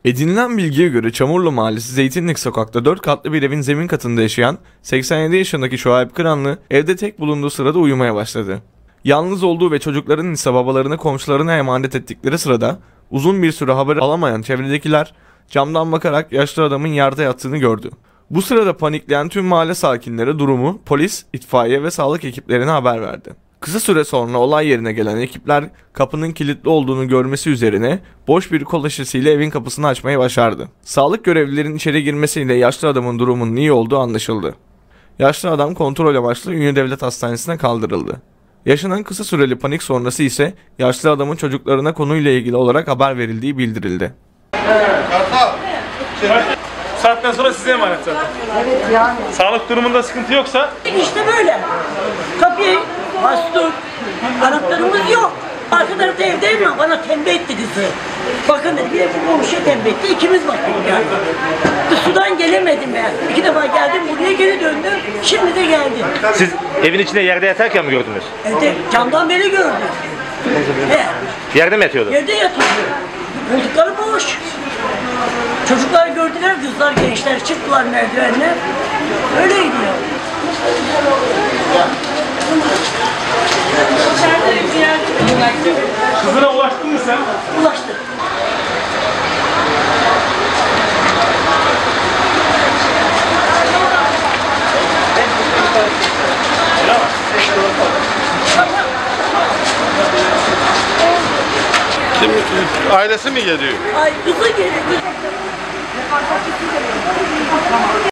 Edinilen bilgiye göre Çamurlu Mahallesi Zeytinlik Sokak'ta 4 katlı bir evin zemin katında yaşayan 87 yaşındaki Şuayb Kıranlı evde tek bulunduğu sırada uyumaya başladı. Yalnız olduğu ve çocukların ise babalarını komşularına emanet ettikleri sırada uzun bir süre haber alamayan çevredekiler camdan bakarak yaşlı adamın yerde yattığını gördü. Bu sırada panikleyen tüm mahalle sakinleri durumu polis, itfaiye ve sağlık ekiplerine haber verdi. Kısa süre sonra olay yerine gelen ekipler kapının kilitli olduğunu görmesi üzerine boş bir kol şişesiyle evin kapısını açmayı başardı. Sağlık görevlilerin içeri girmesiyle yaşlı adamın durumunun iyi olduğu anlaşıldı. Yaşlı adam kontrol amaçlı Ünye Devlet Hastanesi'ne kaldırıldı. Yaşanan kısa süreli panik sonrası ise yaşlı adamın çocuklarına konuyla ilgili olarak haber verildiği bildirildi. Saatten sonra size emanet zaten. Evet yani. Sağlık durumunda sıkıntı yoksa? İşte böyle. Kapıyı bastım. Anahtarımız yok. Arka tarafta evdeyim ama bana tembih etti kızı. Bakın dedi, bir de bu komşuya tembih etti. İkimiz baktık yani. Sudan gelemedim ben. 2 defa geldim, buraya geri döndüm. Şimdi de geldim. Siz evin içinde yerde yatarken mi gördünüz? Evde camdan beri gördüm. Yerde mi yatıyordu? Yerde yatıyordu. Koltukları boş. Çocuklar gördüler, kızlar, gençler çıktılar merdivenle. Öyleydi ya. Kızına ulaştın mı sen? Ulaştık. Ailesi mi geliyor? Ay kızı geliyor.